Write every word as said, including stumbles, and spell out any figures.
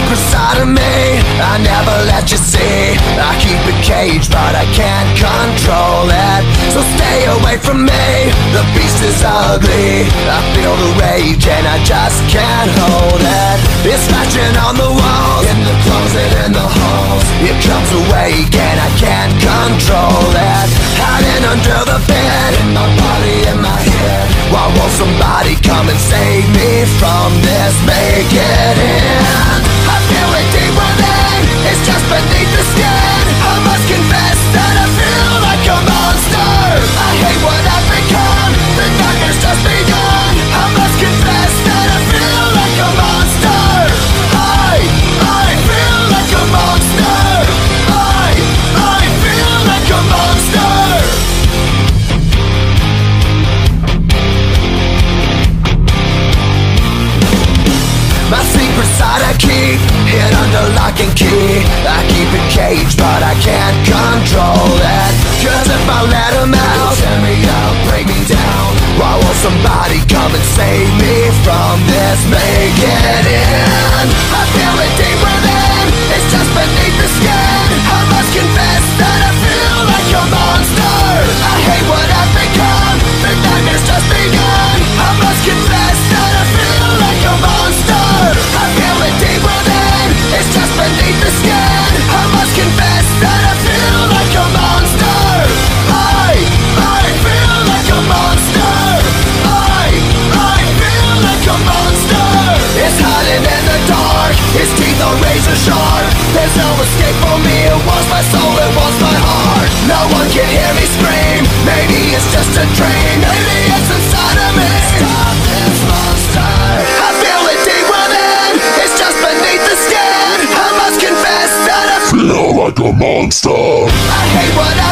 secret side of me I never let you see. I keep it caged but I can't control it. So stay away from me, the beast is ugly. I feel the rage and I just can't hold it. It's scratching on the walls, in the closet, in the halls. It comes awake and I can't control it. Hiding under the bed, in my body, in my head. Why won't somebody come and save me from this? Make it in. I feel it deep within, it's just beneath the skin. I must confess that I feel like a monster. I hate what I've become, the nightmare's just begun. I must confess that I feel like a monster. I, I feel like a monster. I, I feel like a monster. My secret side I keep hid under lock and key. I keep it caged but I can't control it. Cause if I let him out, tear me up, break me down. Why won't somebody come and save me from this? Make it in. I feel it deep within, it's just beneath the skin. I must confess that I feel like a monster. I hate what I've become, the nightmare's just begun. I must confess that I feel like a monster. I feel it deep within, it's just beneath the skin. I must confess that I feel like a monster. I, I feel like a monster. I, I feel like a monster. It's hiding in the dark, its teeth are razor sharp. There's no escape for me, it wants my soul, it wants my heart. No one can hear me scream, maybe it's just a dream. Maybe it's inside of me. Stop this monster. I feel it deep within, it's just beneath the skin. I must confess that I feel like a monster. I hate what